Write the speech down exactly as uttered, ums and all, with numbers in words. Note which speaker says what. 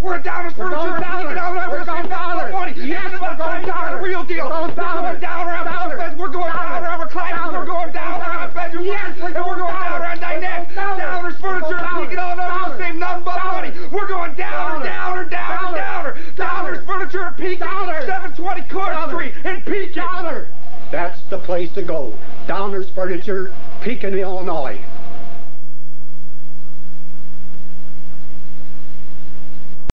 Speaker 1: We're Downers Furniture.
Speaker 2: Downer. We're going Downer. Yes, we're going Downer.
Speaker 1: Real deal.
Speaker 2: We're going Downer.
Speaker 1: Downer on Downer. We're going Downer on McClellan. We're going Downer on Bedroom.
Speaker 2: Yes,
Speaker 1: and we're going Downer on Dinette. Downers Furniture. Peeking all over. Save nothing but money. We're going Downer, Downer, Downer, Downer. Downers Furniture. Peeking. seven twenty Court Street in Pekin.
Speaker 2: Downer. That's the place to go. Downers Furniture, Pekin, Illinois.